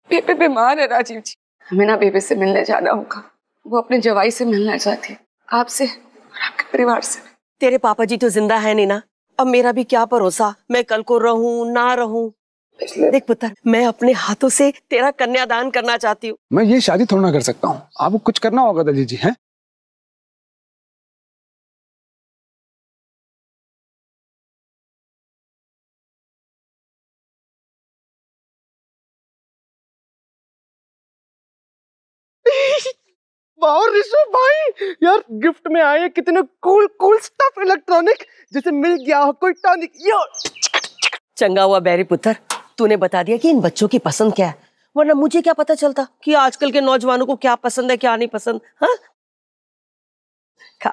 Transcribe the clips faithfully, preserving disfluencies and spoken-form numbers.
बेबे बीमार है राजीव जी, हमें ना बेबे से मिलने जाना होगा। वो अपने जवाई से मिलना चाहती है, आपसे और आपके परिवार से। तेरे पापा जी तो जिंदा है नहीं ना, अब मेरा भी क्या भरोसा, मैं कल को रहूं ना रहूं। देख पुत्र, मैं अपने हाथों से तेरा कन्यादान करना चाहती हूँ। मैं ये शादी थोड़ा ना कर सकता हूँ, आपको कुछ करना होगा दलजीत जी। हैं वाह ऋषभ भाई, यार गिफ्ट में आए कितने कूल कूल स्टफ इलेक्ट्रॉनिक, जैसे मिल गया हो कोई टॉनिक। यो चंगा हुआ बैरी पुत्र, तूने बता दिया कि इन बच्चों की पसंद क्या है, वरना मुझे क्या पता चलता कि आजकल के नौजवानों को क्या पसंद है क्या नहीं पसंद। हाँ खा,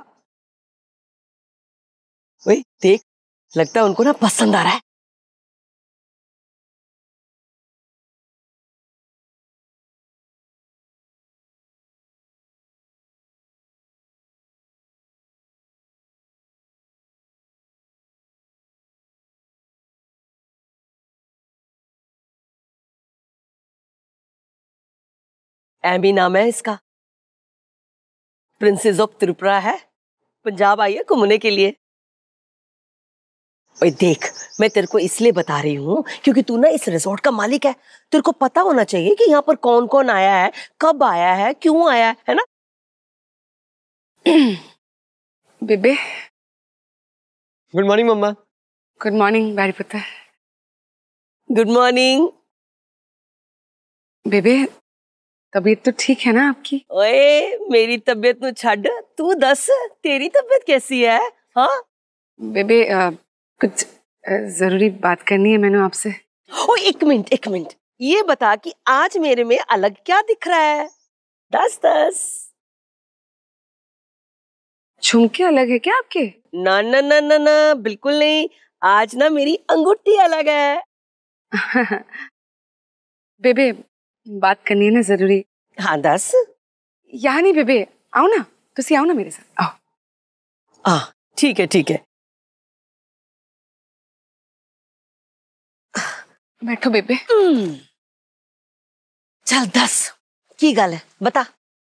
वही देख, लगता है उनको ना पसंद आ रहा है। एमी नाम है इसका, प्रिंसेस ऑफ त्रिपुरा है, पंजाब आई है घूमने के लिए। ओए देख, मैं तेरे को इसलिए बता रही हूँ क्योंकि तू ना इस रिजॉर्ट का मालिक है, तेरे को पता होना चाहिए कि यहाँ पर कौन कौन आया है, कब आया है, क्यों आया है, है ना? बेबे good morning mamma. Good morning Barry पुत्र। गुड मॉर्निंग बेबे, तबीयत तो ठीक है ना आपकी? ओए मेरी तबीयत नु छड़, तू दस तेरी तबीयत कैसी है? हाँ बेबे आ, कुछ आ, जरूरी बात करनी है मैंने आपसे। ओ एक मिनट एक मिनट, ये बता कि आज मेरे में अलग क्या दिख रहा है? दस दस झुमके अलग है क्या आपके? ना ना ना ना ना बिल्कुल नहीं, आज ना मेरी अंगूठी अलग है। बेबे बात करनी है ना जरूरी। हाँ दस। यहाँ नहीं बेबे, आओ ना, तुसी आओ ना मेरे साथ, आओ। हाँ ठीक है ठीक है, बैठो बेबे। चल दस की गल है, बता।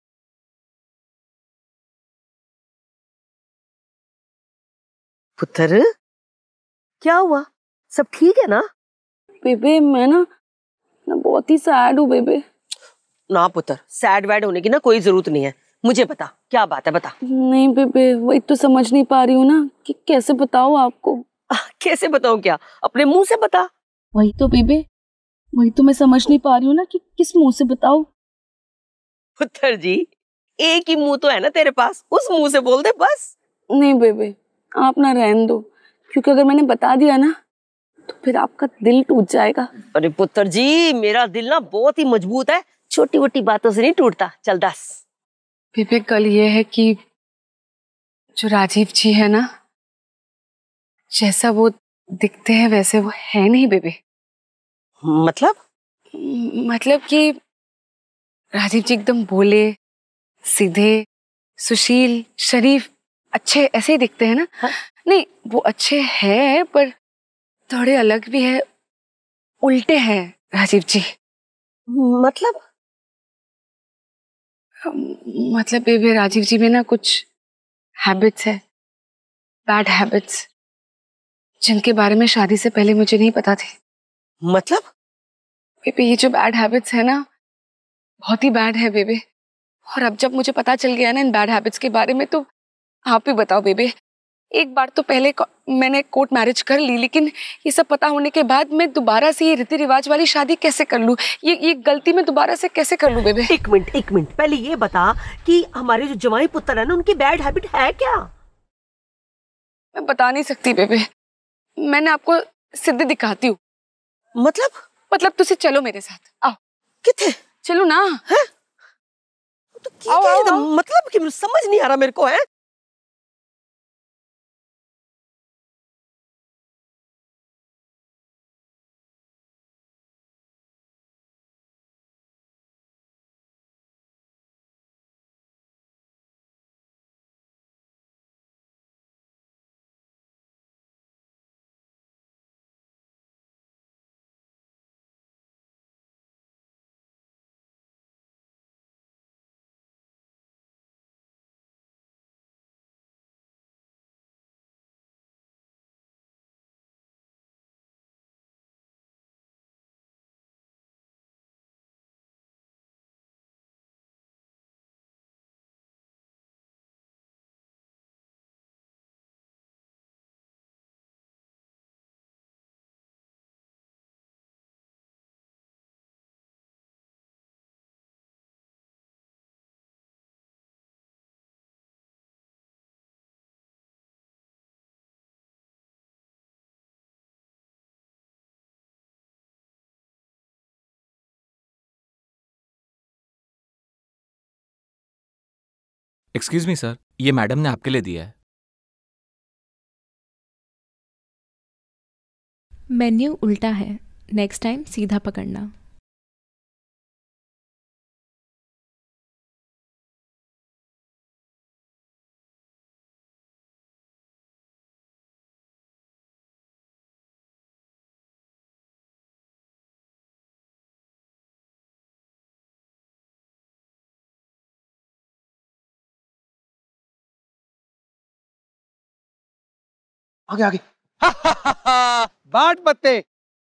पुत्र क्या हुआ, सब ठीक है ना? बेबे मैं ना ना बहुत ही सैड हूँ बेबे। ना पुत्र, सैड वैड होने की ना कोई जरूरत नहीं है, मुझे बता क्या बात है, बता। नहीं बेबे, वही तो समझ नहीं पा रही हूँ ना कि कैसे बताऊँ आपको। आ, कैसे बताऊं क्या, अपने मुंह से बता। वही तो बेबे, वही तो मैं समझ नहीं पा रही हूँ ना कि किस मुंह से बताऊँ। पुत्र जी, एक ही मुंह तो है ना तेरे पास, उस मुंह से बोल दे बस। नहीं बेबे, आप ना रहने दो, क्योंकि अगर मैंने बता दिया ना तो फिर आपका दिल टूट जाएगा। अरे पुत्र जी, मेरा दिल ना बहुत ही मजबूत है, छोटी मोटी बातों से नहीं टूटता। चल दस। बेबे कल ये है कि जो राजीव जी है ना, जैसा वो दिखते हैं वैसे वो है नहीं बेबे। मतलब? मतलब कि राजीव जी एकदम भोले सीधे सुशील शरीफ अच्छे ऐसे ही दिखते हैं ना। हाँ? नहीं वो अच्छे हैं पर थोड़े अलग भी है, उल्टे हैं राजीव जी। मतलब? मतलब बेबे राजीव जी में ना कुछ हैबिट्स है, बैड हैबिट्स, जिनके बारे में शादी से पहले मुझे नहीं पता थी। मतलब? बेबे ये जो बैड हैबिट्स है ना, बहुत ही बैड है बेबे। और अब जब मुझे पता चल गया ना इन बैड हैबिट्स के बारे में, तो आप ही बताओ बेबे। एक बार तो पहले मैंने कोर्ट मैरिज कर ली, लेकिन ये सब पता होने के बाद मैं दोबारा से ये रीति रिवाज वाली शादी कैसे कर लूं? ये ये गलती मैं दोबारा से कैसे कर लूं बेबे? एक मिनट एक मिनट, पहले ये बता कि हमारे जो जवाई पुत्र है ना, उनकी बैड हैबिट है क्या? मैं बता नहीं सकती बेबे, मैंने आपको सीधे दिखाती हूँ। मतलब? मतलब तुसी चलो मेरे साथ, आओ। किथे? चलो ना। है? तो आओ, आओ, आओ। मतलब कि समझ नहीं आ रहा मेरे को है। एक्सक्यूज मी सर, ये मैडम ने आपके लिए दिया है। मेन्यू उल्टा है, नेक्स्ट टाइम सीधा पकड़ना। आगे आगे। बाट पत्ते।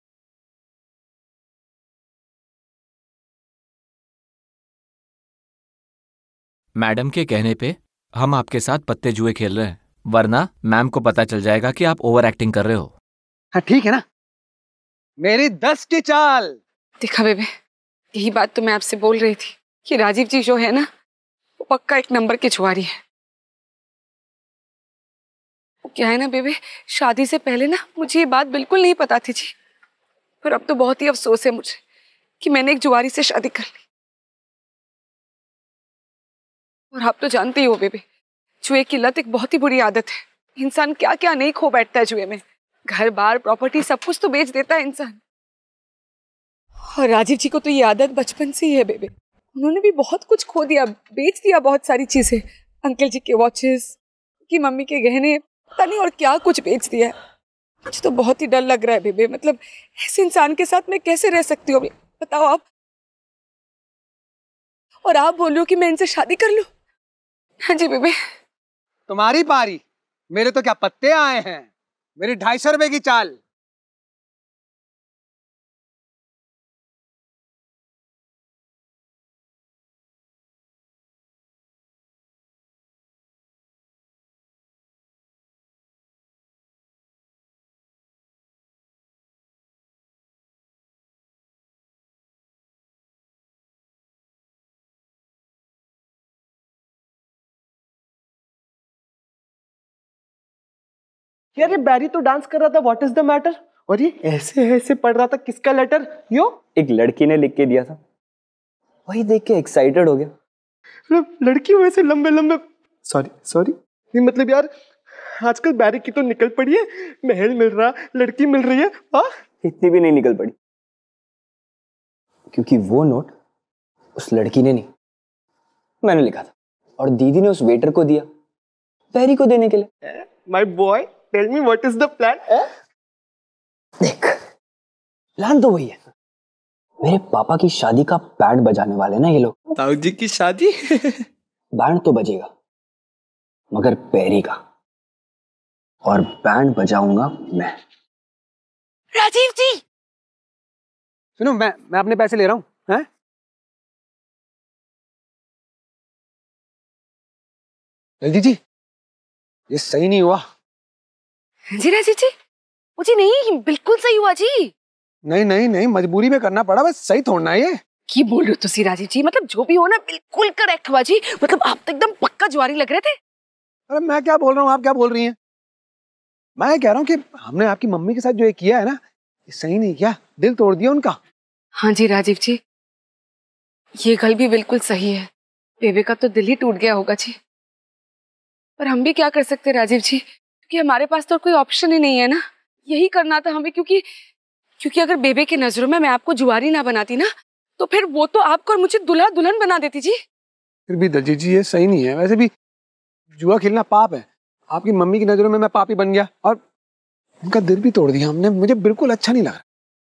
मैडम के कहने पे हम आपके साथ पत्ते जुए खेल रहे हैं, वरना मैम को पता चल जाएगा कि आप ओवर एक्टिंग कर रहे हो। हाँ ठीक है ना, मेरी दस की चाल। देखा बेबे, यही बात तो मैं आपसे बोल रही थी कि राजीव जी जो है ना, वो पक्का एक नंबर की जुआरी है। वो क्या है ना बेबे, शादी से पहले ना मुझे ये बात बिल्कुल नहीं पता थी जी, पर अब तो बहुत ही अफसोस है मुझे कि मैंने एक जुआरी से शादी कर ली। और आप तो जानते ही हो बेबे, जुए की लत एक बहुत ही बुरी आदत है। इंसान क्या क्या नहीं खो बैठता है जुए में, घर बार प्रॉपर्टी सब कुछ तो बेच देता है इंसान। और राजीव जी को तो ये आदत बचपन से ही है बेबे। उन्होंने भी बहुत कुछ खो दिया, बेच दिया बहुत सारी चीजें। अंकल जी के वॉचेस, की मम्मी के गहने, पता नहीं और क्या कुछ बेच दिया है। मुझे तो बहुत ही डर लग रहा है बेबे, मतलब ऐसे इंसान के साथ मैं कैसे रह सकती हूँ, बताओ आप। और आप बोल रहे हो कि मैं इनसे शादी कर लूं? हाँ जी बेबे। तुम्हारी पारी, मेरे तो क्या पत्ते आए हैं। मेरी ढाई सौ रुपए की चाल। यार ये बैरी तो डांस कर रहा था, व्हाट इज द मैटर? और ये ऐसे ऐसे पढ़ रहा था, किसका लेटर? यो एक लड़की ने लिख के दिया था, वही देख के एक्साइटेड हो गया। मतलब लड़की वैसे लंबे लंबे, सॉरी सॉरी नहीं मतलब यार, आजकल बैरी की तो निकल पड़ी है, महल मिल रहा, लड़की मिल रही है। हाँ इतनी भी नहीं निकल पड़ी, क्योंकि वो नोट उस लड़की ने नहीं, मैंने लिखा था, और दीदी ने उस वेटर को दिया बैरी को देने के लिए। My boy, tell me what is the plan? देख, प्लान तो वही है, मेरे पापा की शादी का बैंड बजाने वाले ना ये लोग। ताऊ जी की शादी? बैंड तो बजेगा, मगर पैरी का, और बैंड बजाऊंगा मैं। राजीव जी सुनो, मैं मैं अपने पैसे ले रहा हूँ। हैं? दलजीत जी, ये सही नहीं हुआ। जी राजीव जी, मुझे नहीं, बिल्कुल सही हुआ जी। नहीं नहीं नहीं, मजबूरी में करना पड़ा, बस सही थोड़ना है ये। की बोल रहे हो तुसी राजीव जी, मतलब जो भी हो ना बिल्कुल करेक्ट हुआ जी। मतलब आप तो एकदम पक्का जुआरी लग रहे थे। अरे मैं क्या बोल रहा हूँ, आप क्या बोल रही हैं? मैं कह रहा हूँ कि हमने आपकी मम्मी के साथ जो ये किया है ना, ये सही नहीं किया, दिल तोड़ दिया उनका। हाँ जी राजीव जी, ये गल भी बिल्कुल सही है। बेबे का तो दिल ही टूट गया होगा जी। पर हम भी क्या कर सकते राजीव जी, क्योंकि हमारे पास तो कोई ऑप्शन ही नहीं है ना। यही करना था हमें, क्योंकि क्योंकि अगर बेबे की नजरों में मैं आपको जुआरी ना बनाती ना, तो फिर वो तो आपको और मुझे दुल्हा दुल्हन बना देती जी। फिर भी दलजीत जी, ये सही नहीं है। वैसे भी जुआ खेलना पाप है। आपकी मम्मी की नजरों में मैं पापी बन गया और उनका दिल भी तोड़ दिया हमने। मुझे बिल्कुल अच्छा नहीं लगा।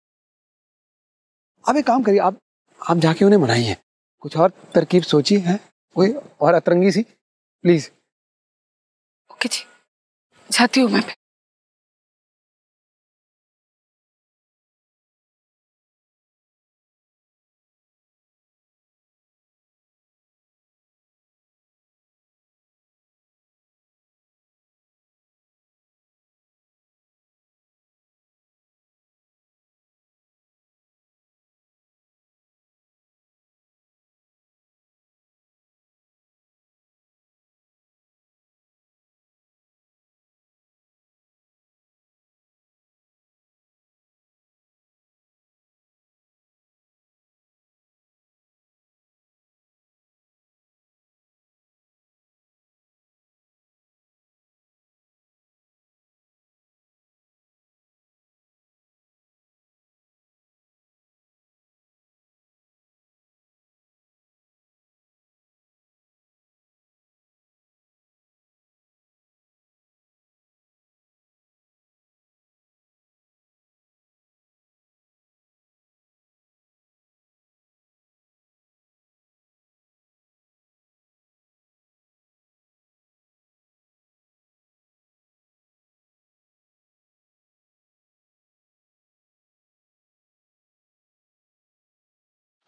आप एक काम करिए, आप आप जाके उन्हें मनाइए, कुछ और तरकीब सोचिए, है कोई और अतरंगी सी, प्लीज। ओके जी, जाती हूँ मैं।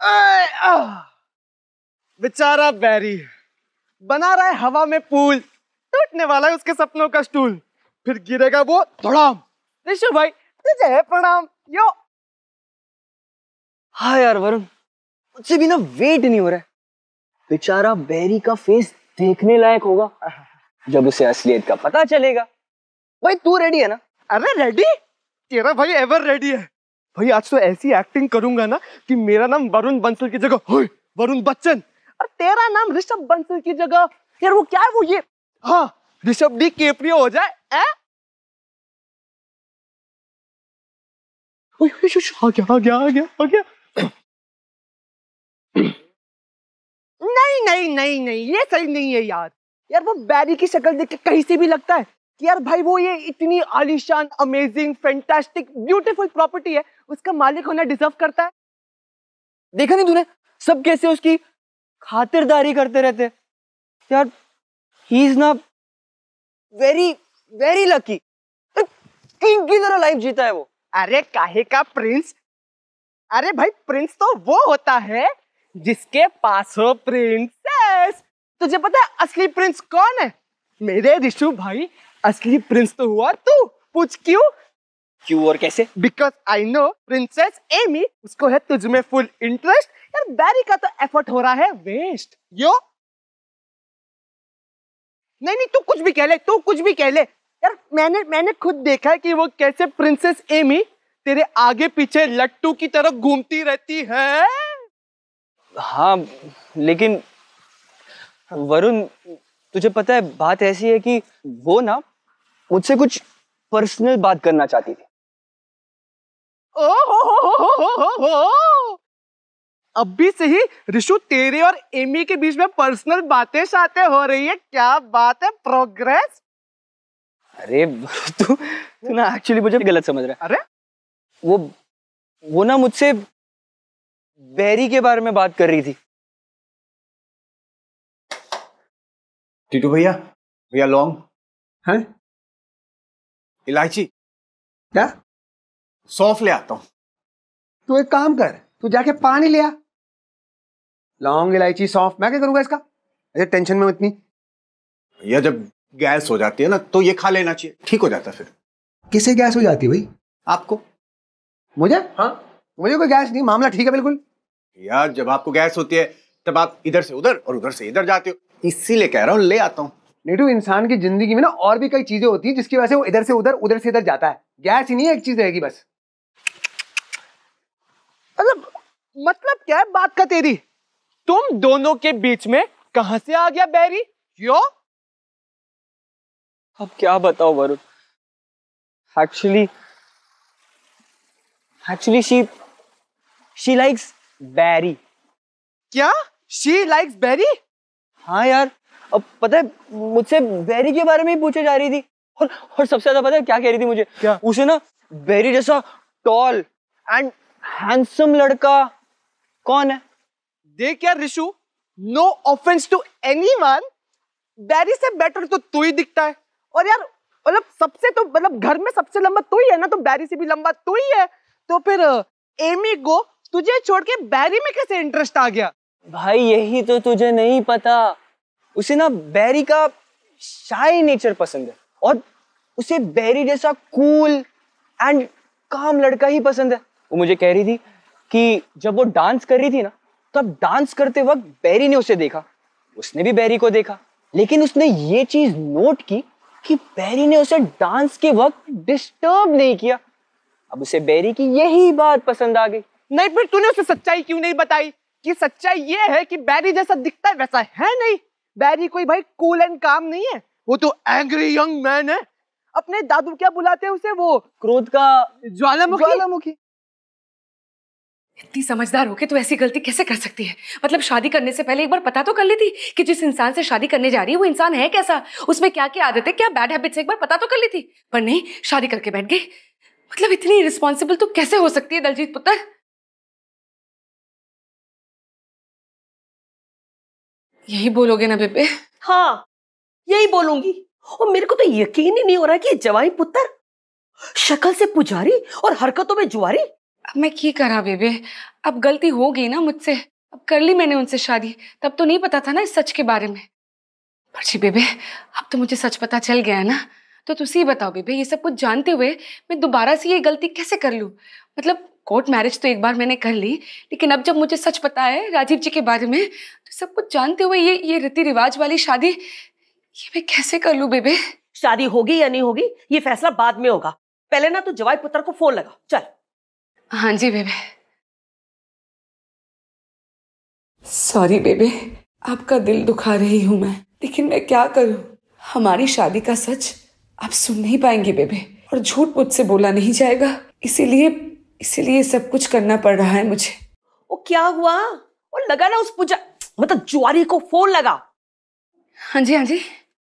बेचारा बैरी बना रहा है हवा में पूल, टूटने वाला है उसके सपनों का स्टूल, फिर गिरेगा वो धड़ाम। ऋषु भाई तुझे है प्रणाम यो। हाँ यार वरुण, मुझसे भी ना वेट नहीं हो रहा है। बेचारा बैरी का फेस देखने लायक होगा जब उसे असलियत का पता चलेगा। भाई तू रेडी है ना? अरे रेडी, तेरा भाई एवर रेडी है भाई। आज तो ऐसी एक्टिंग करूंगा ना कि मेरा नाम वरुण बंसल की जगह होय वरुण बच्चन, और तेरा नाम ऋषभ बंसल की जगह यार वो क्या है वो ये हाँ ऋषभ डी कैप्रियो हो जाए। ए? आ गया आ गया आ गया आ गया। नहीं नहीं नहीं नहीं ये सही नहीं है यार। यार वो बैरी की शक्ल देख के कहीं से भी लगता है कि यार भाई वो ये इतनी आलीशान अमेजिंग फैंटास्टिक ब्यूटीफुल प्रॉपर्टी है, उसका मालिक होना डिजर्व करता है। देखा नहीं तूने सब कैसे उसकी खातिरदारी करते रहते यार। ही इज ना वेरी वेरी लकी, किंग की तरह लाइफ जीता है वो। अरे काहे का प्रिंस? अरे भाई प्रिंस तो वो होता है जिसके पास हो प्रिंसेस। तुझे पता है असली प्रिंस कौन है? मेरे ऋषु भाई, असली प्रिंस तो हुआ तू। पूछ क्यों? क्यों और कैसे? Because I know princess Amy, उसको है तुझ में फुल इंटरेस्ट। यार बैरी का तो एफर्ट हो रहा है वेस्ट यो। नहीं नहीं तू कुछ भी कह ले, तू कुछ भी कह ले यार। मैंने मैंने खुद देखा है कि वो कैसे प्रिंसेस एमी तेरे आगे पीछे लट्टू की तरह घूमती रहती है। हाँ लेकिन वरुण तुझे पता है बात ऐसी है कि वो ना मुझसे कुछ पर्सनल बात करना चाहती थी। ओ हो हो हो हो हो हो। अभी से ही ऋषु तेरे और एमी के बीच में पर्सनल बातें शातें हो रही है। क्या बात है, प्रोग्रेस। अरे तू तू ना एक्चुअली मुझे गलत समझ रहा है। अरे वो वो ना मुझसे बैरी के बारे में बात कर रही थी। टीटू भैया, भैया लौंग हैं, इलायची, क्या सौंफ ले आता हूं। तू एक काम कर, तू जाके पानी ले आ। लौंग इलायची सौंफ मैं क्या करूंगा इसका? ऐसे टेंशन में इतनी। भैया जब गैस हो जाती है ना तो ये खा लेना चाहिए, ठीक हो जाता है। फिर किसे गैस हो जाती है भाई? आपको? मुझे? हाँ मुझे कोई गैस नहीं, मामला ठीक है बिल्कुल। यार जब आपको गैस होती है तब आप इधर से उधर और उधर से इधर जाते हो, इसीलिए कह रहा हूँ ले आता हूँ। नीटू, इंसान की जिंदगी में ना और भी कई चीजें होती हैं जिसकी वजह से वो इधर से उधर उधर से इधर जाता है। गैस ही नहीं है एक चीज रहेगी बस। मतलब मतलब क्या है बात का तेरी? तुम दोनों के बीच में कहां से आ गया बैरी? यो अब क्या बताओ Varun, actually actually she she likes Barry. क्या? She likes Barry? हाँ यार, अब पता है मुझसे बैरी के बारे में ही पूछे जा रही थी। और और सबसे ज्यादा पता है क्या कह रही थी मुझे? क्या? उसे ना बैरी जैसा टॉल एंड हैंडसम लड़का कौन है? देख यार Rishu, no offense to anyone, बैरी से बेटर तो तू ही दिखता है। और यार मतलब सबसे तो मतलब घर में सबसे लंबा तू ही है ना, तो बैरी से भी लंबा तू ही है। तो फिर एमी को तुझे छोड़ के बैरी में कैसे इंटरेस्ट आ गया? भाई यही तो तुझे नहीं पता। उसे ना बैरी का शाई नेचर पसंद है और उसे बैरी जैसा कूल एंड काम लड़का ही पसंद है। वो मुझे कह रही थी कि जब वो डांस कर रही थी ना, तब डांस करते वक्त बैरी ने उसे देखा, उसने भी बैरी को देखा, लेकिन उसने ये चीज नोट की कि बैरी ने उसे डांस के वक्त डिस्टर्ब नहीं किया। अब उसे बैरी की यही बात पसंद आ गई। नहीं फिर तूने उसे सच्चाई क्यों नहीं बताई कि सच्चाई ये है कि बैरी जैसा दिखता है वैसा है नहीं। बैरी कोई भाई कूल एंड काम नहीं है, वो तो एंग्री यंग मैन है। अपने दादू क्या बुलाते हैं उसे, वो क्रोध का ज्वालामुखी। ज्वालामुखी। इतनी समझदार होके तो ऐसी गलती कैसे कर सकती है? मतलब शादी करने से पहले एक बार पता तो कर ली थी कि जिस इंसान से शादी करने जा रही है वो इंसान है कैसा, उसमें क्या क्या आदतें, क्या बैड हैबिट्स, एक बार पता तो कर ली थी। पर नहीं, शादी करके बैठ गई। मतलब इतनी रिस्पॉन्सिबल तो कैसे हो सकती है दलजीत पुत्र? यही बोलोगे ना बेबे? हाँ यही बोलूंगी। और मेरे को तो यकीन ही नहीं हो रहा कि ये जवाई पुत्र शक्ल से पुजारी और हरकतों में जुआरी अब मैं की करा बेबे, अब गलती हो गई ना मुझसे, अब कर ली मैंने उनसे शादी, तब तो नहीं पता था ना इस सच के बारे में। पर जी बेबे, अब तो मुझे सच पता चल गया है ना, तो तुसी ही बताओ बेबे, ये सब कुछ जानते हुए मैं दोबारा से ये गलती कैसे कर लूं? मतलब कोर्ट मैरिज तो एक बार मैंने कर ली, लेकिन अब जब मुझे सच पता है राजीव जी के बारे में, तो सब कुछ जानते हुए ये ये रीति रिवाज वाली शादी, ये मैं कैसे कर लूं बेबे? शादी होगी या नहीं होगी ये फैसला बाद में होगा, पहले ना तू जवाई पुत्र को फोन लगा। चल। हाँ जी बेबे। सॉरी बेबे, आपका दिल दुखा रही हूं मैं, लेकिन मैं क्या करूं? हमारी शादी का सच आप सुन नहीं पाएंगे बेबे, और झूठ मुझसे बोला नहीं जाएगा, इसीलिए इसीलिए सब कुछ करना पड़ रहा है मुझे। वो क्या हुआ? और लगा ना उस पूजा मतलब जुआरी को फोन लगा। हाँ जी हाँ जी।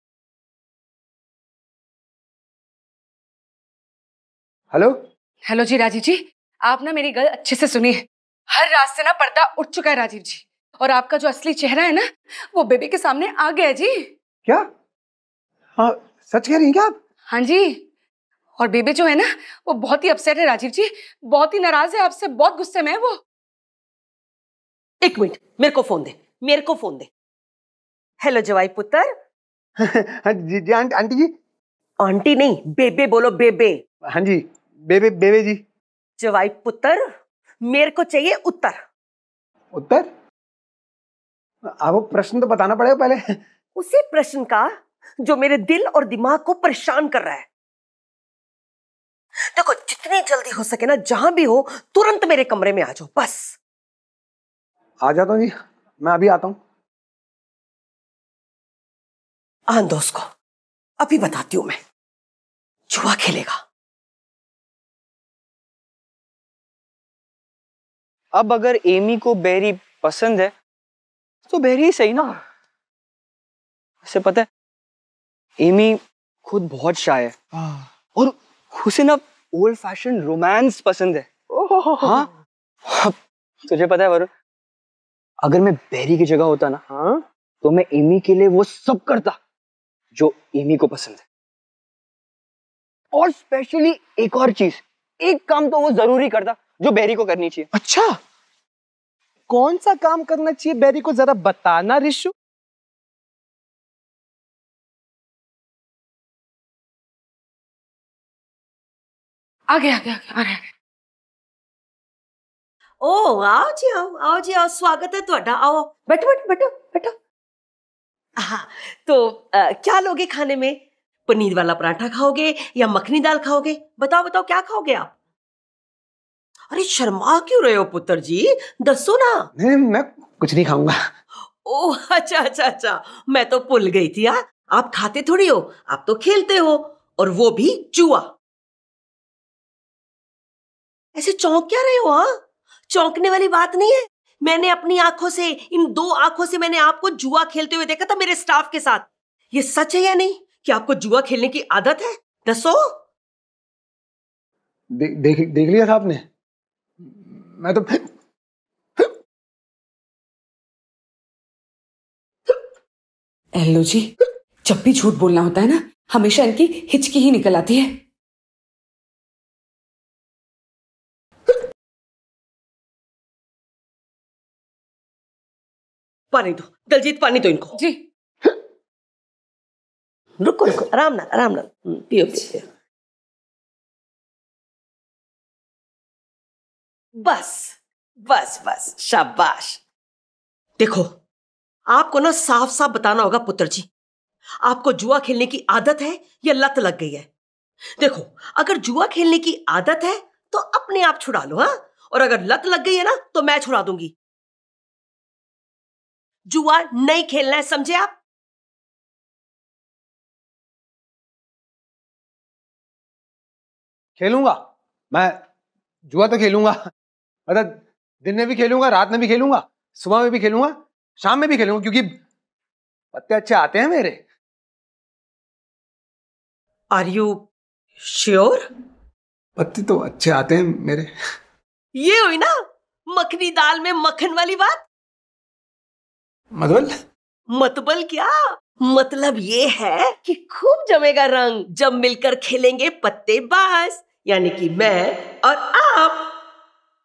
हेलो हेलो जी राजीव जी, आप ना मेरी गल अच्छे से सुनिए। हर रात से ना पर्दा उठ चुका है राजीव जी, और आपका जो असली चेहरा है ना, वो बेबे के सामने आ गया जी। क्या? हाँ, सच कह रही हैं क्या आप? हाँ जी, और बेबे जो है ना, वो बहुत ही अपसेट है राजीव जी, बहुत ही नाराज है आपसे, बहुत गुस्से में है वो। एक मिनट, मेरे को फोन दे, मेरे को फोन दे। हेलो जवाई पुत्र। हाँ जी जी आंटी आंटी जी। आंटी नहीं, बेबे बोलो, बेबे। हाँ जी, बेबे बेबे जी। जवाई पुत्र, मेरे को चाहिए उत्तर। उत्तर? आपको प्रश्न तो बताना पड़ेगा पहले। उसी प्रश्न का जो मेरे दिल और दिमाग को परेशान कर रहा है। देखो, जितनी जल्दी हो सके ना, जहां भी हो तुरंत मेरे कमरे में आ जाओ, बस। आ जाता हूँ जी, मैं अभी आता हूँ। आन दो उसको, अभी बताती हूं मैं। जुआ खेलेगा। अब अगर एमी को बेरी पसंद है तो बेरी ही सही ना। उसे पता है एमी खुद बहुत शाय है, और उसे ना ओल्ड फैशन रोमांस पसंद है। हाँ, अब तुझे पता है वरुण, अगर मैं बेरी की जगह होता ना, हाँ, तो मैं एमी के लिए वो सब करता जो एमी को पसंद है। और स्पेशली एक और चीज, एक काम तो वो जरूरी करता जो बेरी को करनी चाहिए। अच्छा, कौन सा काम करना चाहिए बेरी को, जरा बताना रिशु। आगे आगे आगे आ रहा है। ओ आओ जी, आओ आओ जी, आओ, स्वागत है ਤੁਹਾਡਾ। आओ, बैठो बैठो बैठो बैठो। हाँ, तो आ, क्या लोगे खाने में? पनीर वाला पराठा खाओगे या मखनी दाल खाओगे? बताओ बताओ, क्या खाओगे आप? अरे शर्मा क्यों रहे हो पुत्र जी, दसो ना। नहीं मैं कुछ नहीं खाऊंगा। ओ अच्छा अच्छा अच्छा, मैं तो भूल गई थी। यार, आप खाते थोड़ी हो, आप तो खेलते हो, और वो भी जुआ। ऐसे चौंक क्या रहे हो? हाँ, चौंकने वाली बात नहीं है। मैंने अपनी आंखों से, इन दो आंखों से मैंने आपको जुआ खेलते हुए देखा था मेरे स्टाफ के साथ। ये सच है या नहीं कि आपको जुआ खेलने की आदत है? दसो। दे, देख देख लिया था आपने? मैं तो एलो जी, जब भी झूठ बोलना होता है ना, हमेशा इनकी हिचकी ही निकल आती है। पानी दो दलजीत, पानी दो इनको। जी। रुको रुको, आराम नाल आराम नाल, पियो पियो। बस बस बस, शाबाश। देखो, आपको ना साफ साफ बताना होगा पुत्र जी, आपको जुआ खेलने की आदत है या लत लग गई है? देखो, अगर जुआ खेलने की आदत है तो अपने आप छुड़ा लो, हाँ, और अगर लत लग गई है ना तो मैं छुड़ा दूंगी। जुआ नहीं खेलना है, समझे आप? खेलूंगा, मैं जुआ तो खेलूंगा, मतलब दिन में भी खेलूंगा, रात में भी खेलूंगा, सुबह में भी खेलूंगा, शाम में भी खेलूंगा, क्योंकि पत्ते अच्छे आते हैं मेरे। Are you sure? पत्ते तो अच्छे आते हैं मेरे। ये हुई ना मखनी दाल में मक्खन वाली बात। मतलब मतबल क्या? मतलब ये है कि खूब जमेगा रंग जब मिलकर खेलेंगे पत्तेबाज, यानी कि मैं और आप।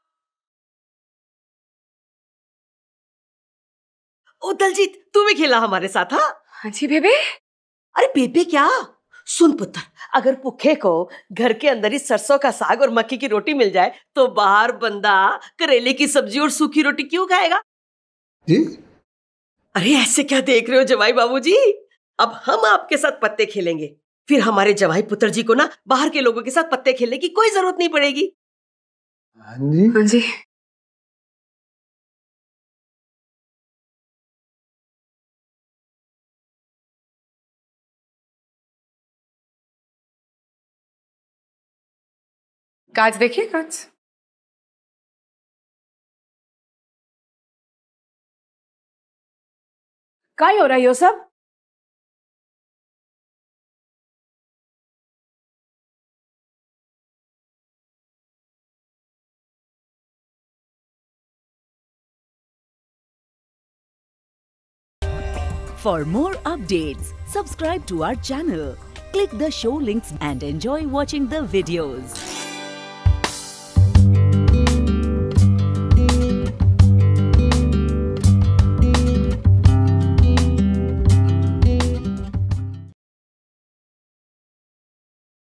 दलजीत, तू भी खेला हमारे साथ? हाँ हाँ जी बेबे। अरे बेबे क्या, सुन पुत्र, अगर भूखे को घर के अंदर ही सरसों का साग और मक्की की रोटी मिल जाए तो बाहर बंदा करेले की सब्जी और सूखी रोटी क्यों खाएगा? जी? अरे ऐसे क्या देख रहे हो जवाई बाबूजी? अब हम आपके साथ पत्ते खेलेंगे, फिर हमारे जवाई पुत्र जी को ना बाहर के लोगों के साथ पत्ते खेलने की कोई जरूरत नहीं पड़ेगी। हाँ जी। हाँ जी। कांच देखिए, कांच। काय हो रहा है यो सब? For more updates, subscribe to our channel, click the show links and enjoy watching the videos.